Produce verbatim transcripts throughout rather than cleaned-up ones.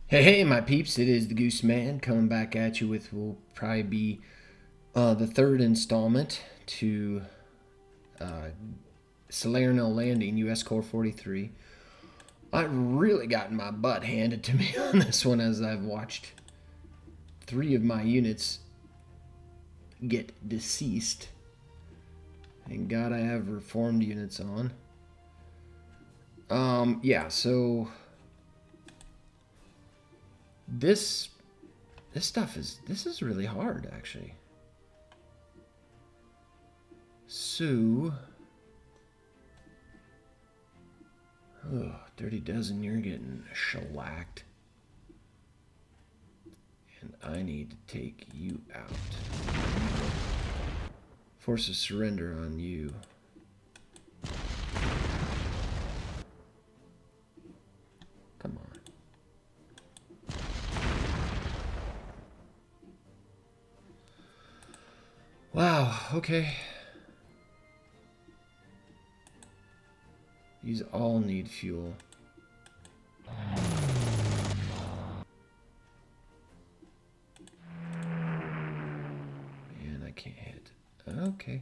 Hey, hey, my peeps, it is the Goose Man coming back at you with will probably be uh, the third installment to uh, Salerno Landing, U S Corps forty-three. I've really gotten my butt handed to me on this one as I've watched three of my units get deceased. And God, I have reformed units on. Um, yeah, so this this stuff is this is really hard actually. So, oh, Dirty Dozen, you're getting shellacked. And I need to take you out. Force a surrender on you. Come on. Wow, okay. These all need fuel. And I can't hit. Okay.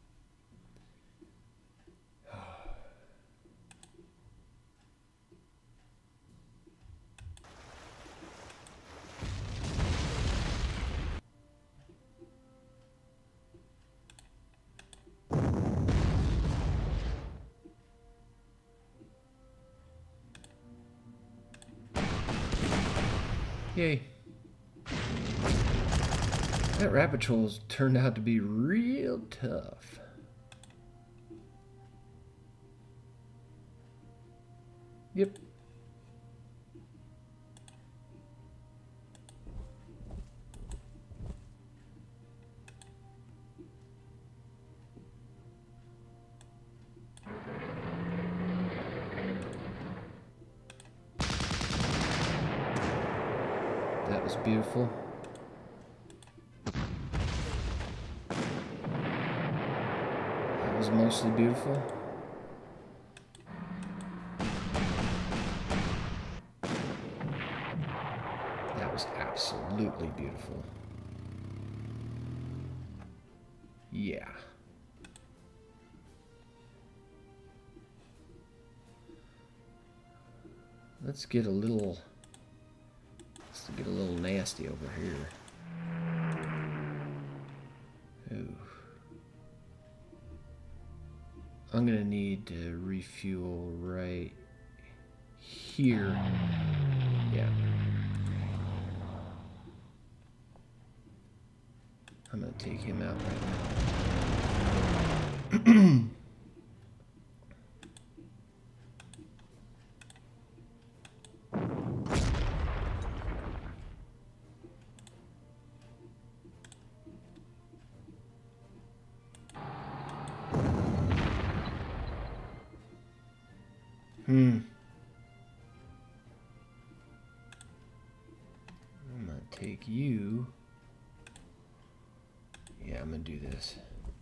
Yay. That rat patrol's turned out to be real tough. Yep. That was beautiful. That was mostly beautiful. That was absolutely beautiful. Yeah. Let's get a little let's get a little nasty over here. Ooh. I'm gonna need to refuel right here. Yeah. I'm gonna take him out right now. Hmm. I'm gonna take you. Yeah, I'm gonna do this.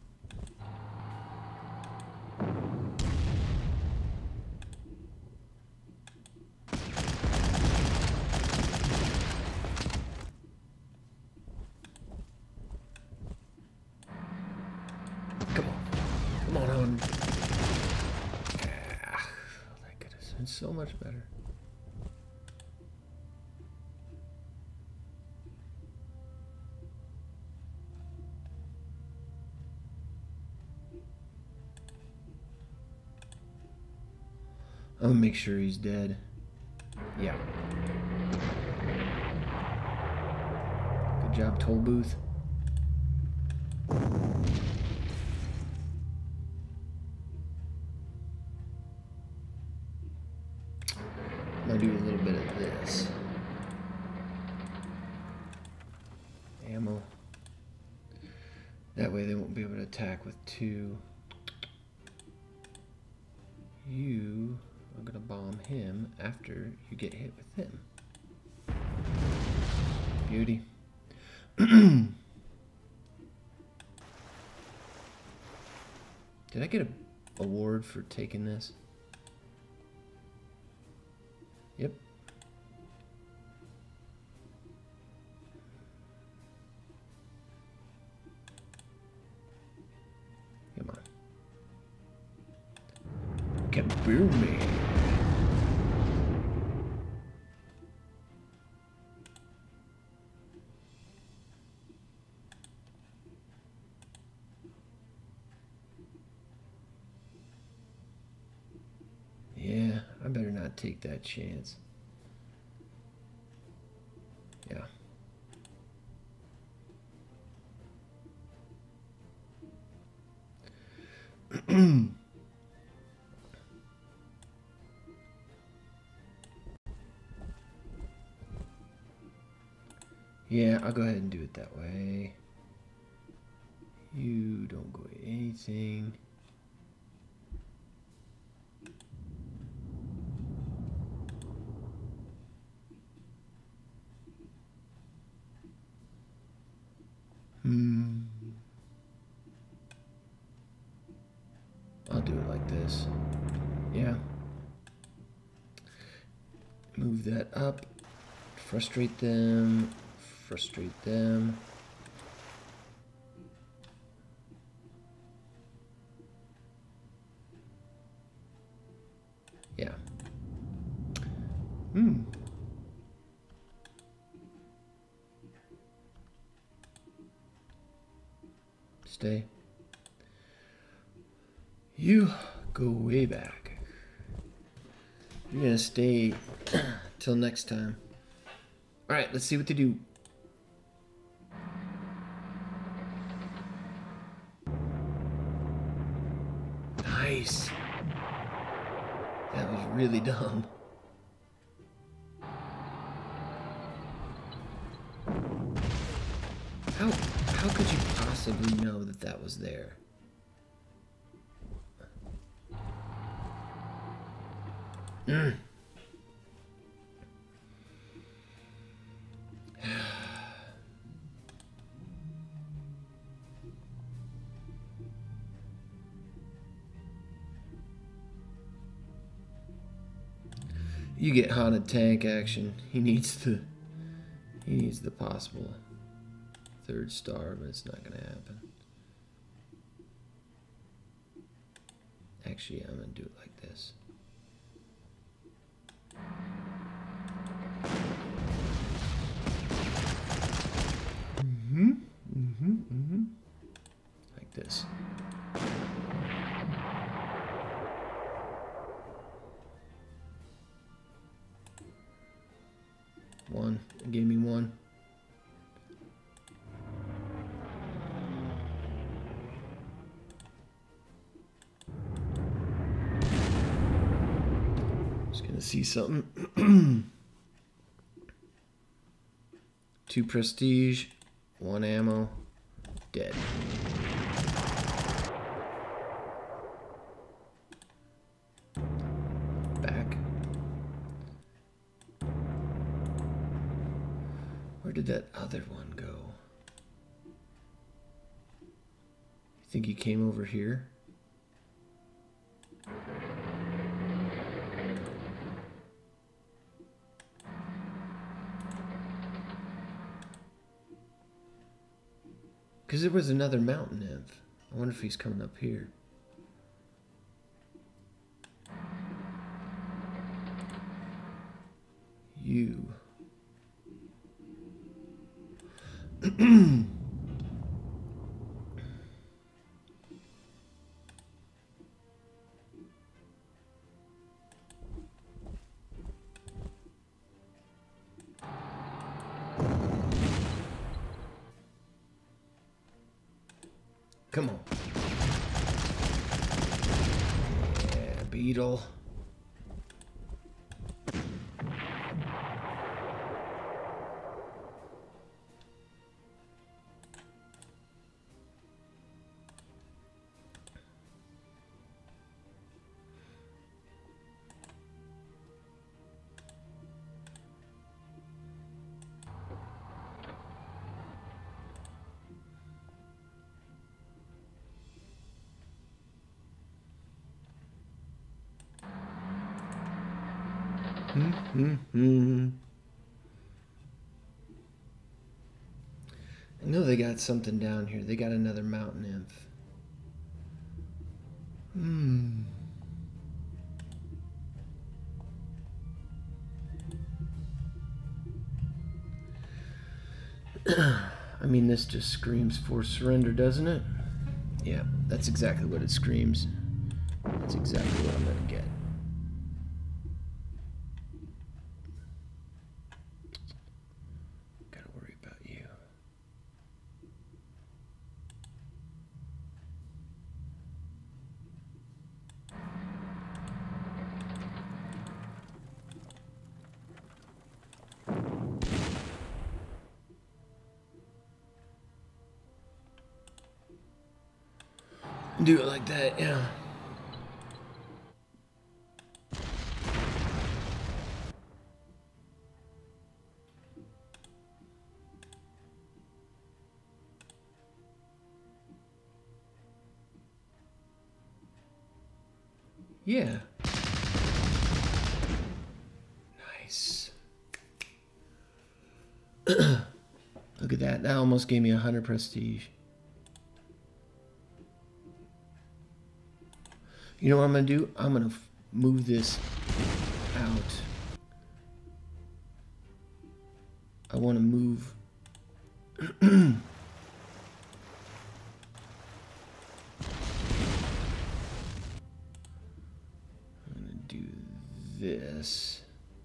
Come on. Come on, on. Ah, that could have been so much better. I'm gonna make sure he's dead. Yeah. Good job, toll booth. I'm gonna do a little bit of this. Ammo. That way they won't be able to attack with two. You are gonna bomb him after you get hit with him. Beauty. Did I get an award for taking this? Yep. Kaboom! Yeah, I better not take that chance. Yeah. Yeah, I'll go ahead and do it that way. You don't go anything. Hmm. I'll do it like this. Yeah. Move that up. Frustrate them. Frustrate them. Yeah. Hmm. Stay. You go way back. You're gonna stay till next time. Alright, let's see what they do. Nice. That was really dumb. How, how could you possibly know that that was there? Mm. You get haunted tank action. He needs the he needs the possible third star, but it's not gonna happen. Actually, I'm gonna do it like this. Mm-hmm. Mm-hmm. Mm-hmm. Like this. One. It gave me one. Just gonna see something. Two prestige, one ammo, dead. Back. Where did that other one go? You think he came over here? Because there was another mountain nymph. I wonder if he's coming up here. You. Come on. Yeah, beetle. Mm-hmm. I know they got something down here. They got another mountain nymph. Hmm. I mean, this just screams for surrender, doesn't it? Yeah, that's exactly what it screams. That's exactly what I'm gonna get. Gotta worry about you. Do it like that, yeah. Yeah. Nice. Look at that. That almost gave me a hundred prestige. You know what I'm going to do? I'm going to move this out. I want to move. I'm going to do this.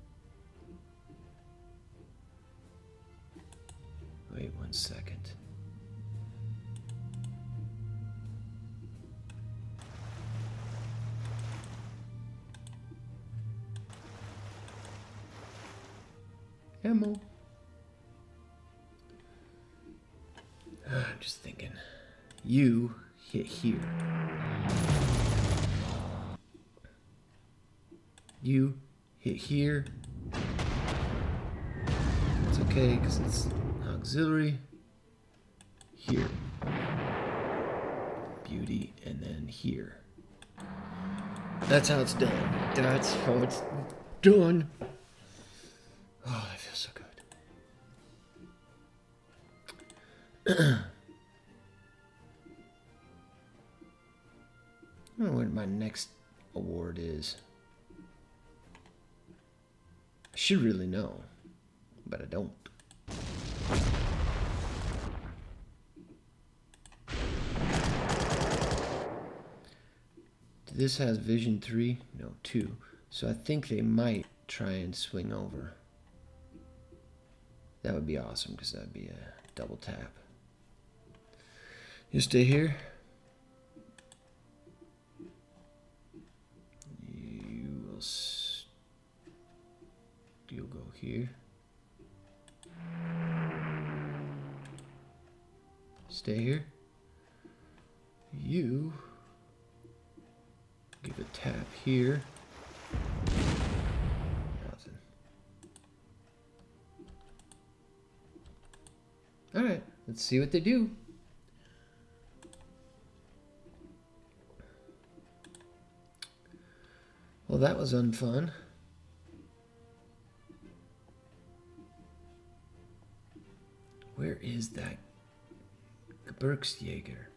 Wait one second. Ammo. I'm just thinking. You hit here. You hit here. It's okay because it's auxiliary. Here. Beauty. And then here. That's how it's done. That's how it's done. Oh, that feels so good. I don't know what my next award is. I should really know, but I don't. This has vision three, no, two. So I think they might try and swing over. That would be awesome because that'd be a double tap. You stay here. You will. S you'll go here. Stay here. You give a tap here. Nothing. All right, let's see what they do. Well, that was unfun. Where is that Gebirgsjäger?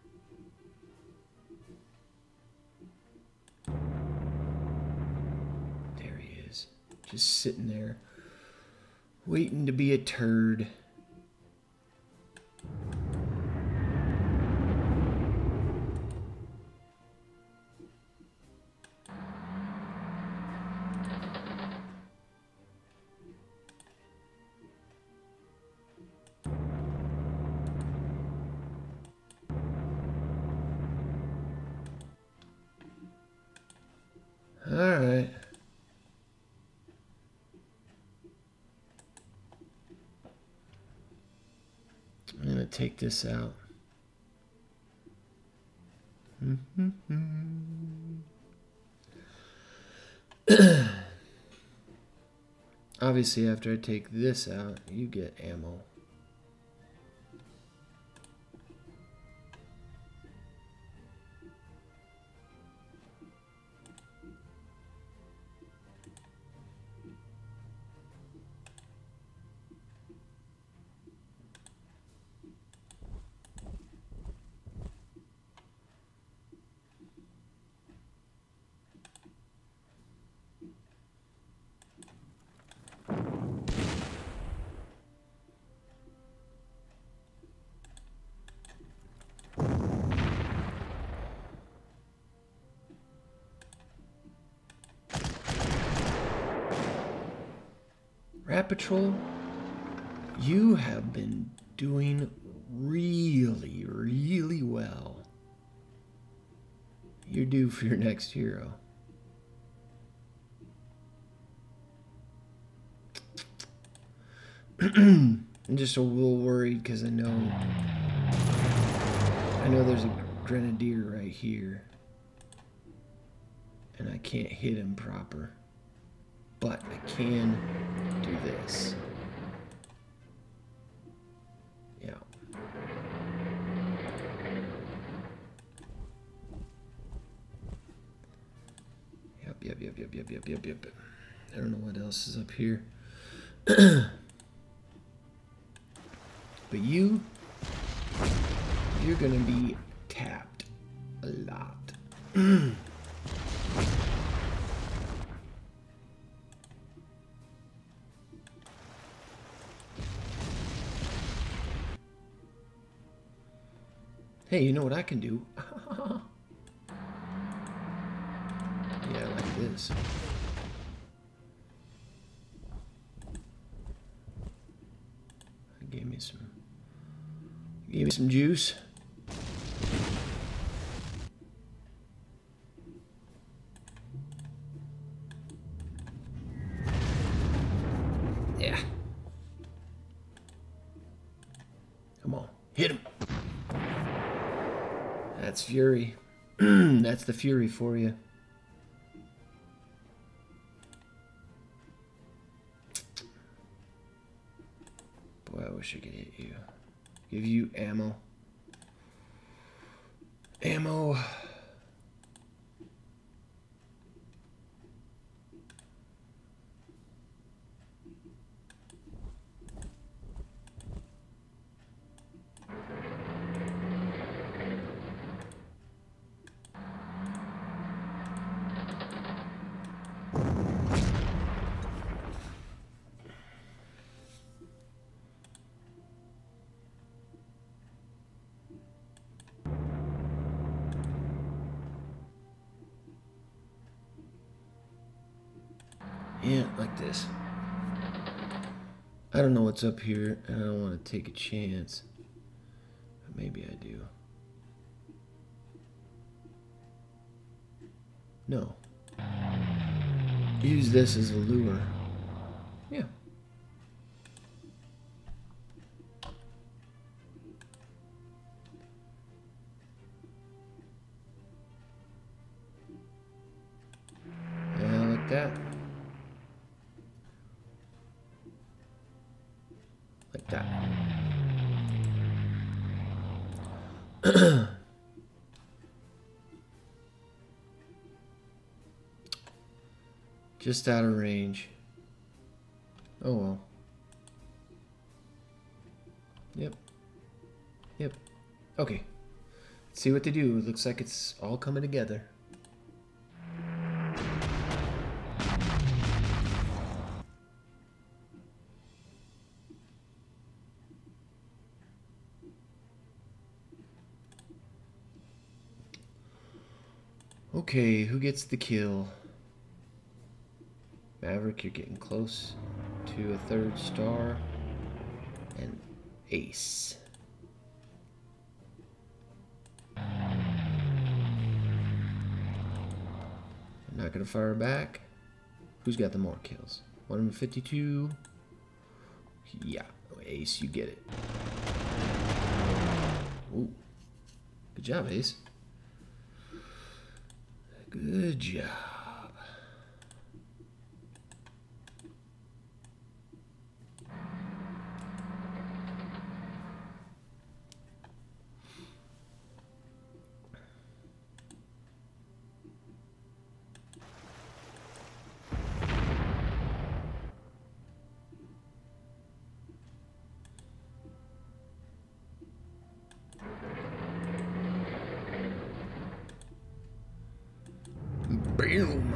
There he is, just sitting there, waiting to be a turd. All right. I'm going to take this out. Obviously, after I take this out, you get ammo. Rat Patrol, you have been doing really, really well. You're due for your next hero. I'm just a little worried because I know I know there's a grenadier right here. And I can't hit him proper. But I can do this. Yeah. Yep, yep, yep, yep, yep, yep, yep, yep. I don't know what else is up here. But you, you're gonna be tapped a lot. Hey, you know what I can do? Yeah, like this. Gave me some. Gave me some juice. Yeah. Come on, hit him. That's Fury. That's the Fury for you. Boy, I wish I could hit you. Give you ammo. Ammo. Yeah, like this. I don't know what's up here, and I don't want to take a chance. But maybe I do. No. Use this as a lure. Yeah. Yeah, like that. Like that. Just out of range. Oh well. Yep. Yep. Okay. Let's see what they do. It looks like it's all coming together. Okay, who gets the kill? Maverick, you're getting close to a third star. And Ace. I'm not gonna fire back. Who's got the more kills? one fifty-two. Yeah, Ace, you get it. Ooh. Good job, Ace. Good job. Boom.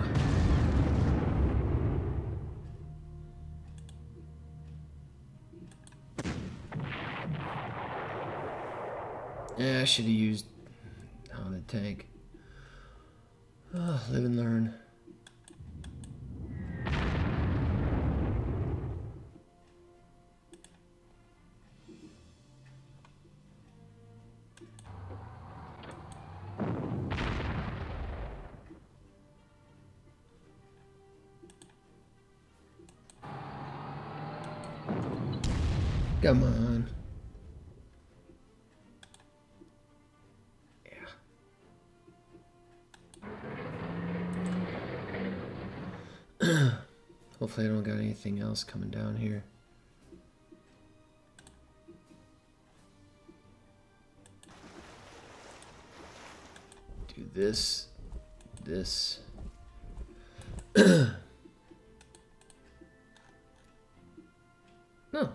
Yeah, I should have used on a tank. Oh, live and learn. Come on. Yeah. Hopefully I don't got anything else coming down here. Do this. This. No.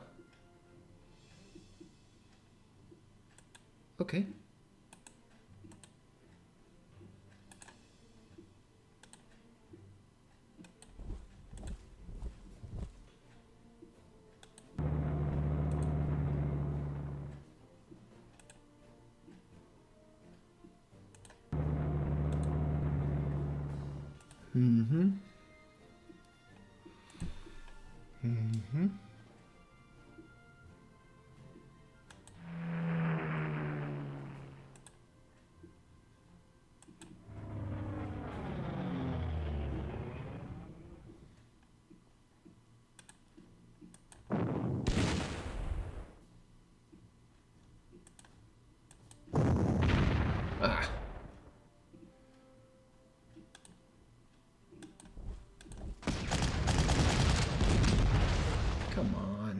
Okay. Mm-hmm. Mm-hmm. Ah. Come on.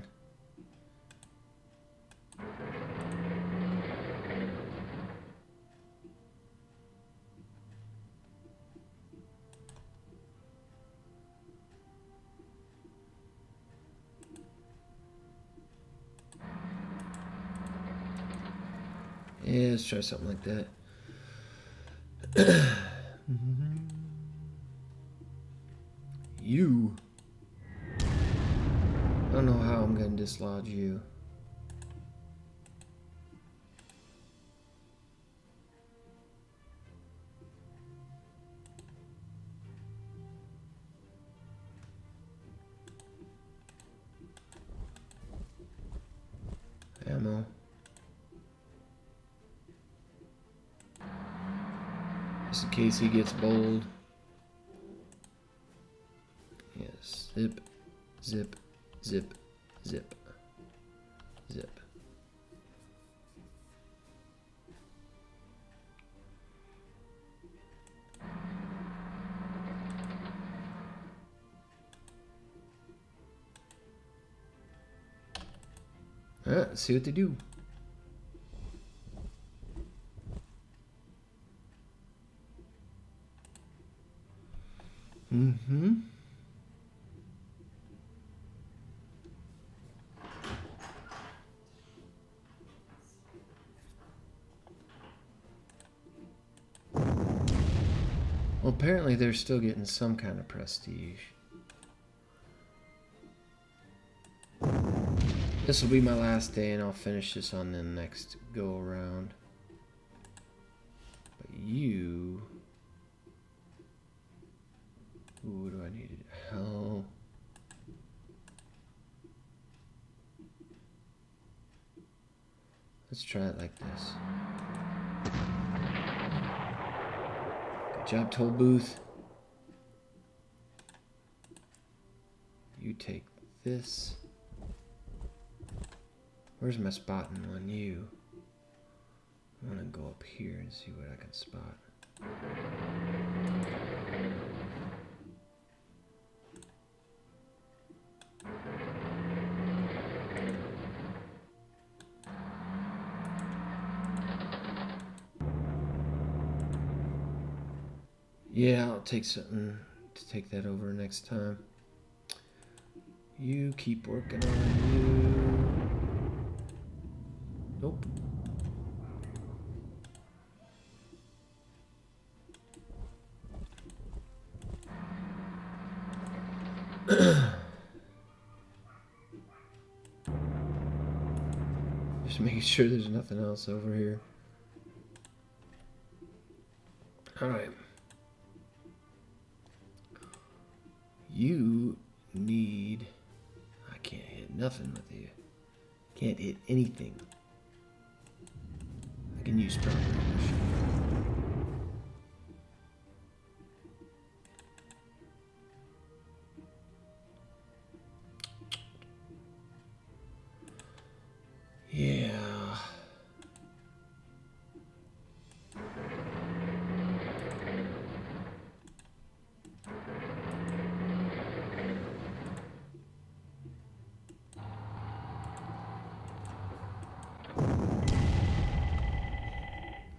Yeah, let's try something like that. Mm-hmm. You. I don't know how I'm going to dislodge you. Ammo. Just in case he gets bold. Yes. Zip. Zip. Zip. Zip. Zip. Alright, let's see what they do. Mm-hmm. Well, apparently they're still getting some kind of prestige. This will be my last day, and I'll finish this on the next go around. But you... Ooh, what do I need to... Hell... Let's try it like this. Good job, Toll Booth. You take this. Where's my spotting on you? I want to go up here and see what I can spot. Yeah, I'll take something to take that over next time. You keep working on you. Nope. Just making sure there's nothing else over here. Alright. You need... I can't hit nothing with you. Can't hit anything. I can use proper English.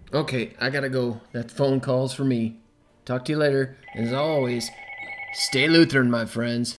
Okay, I gotta go. That phone call's for me. Talk to you later. As always, stay Lutheran, my friends.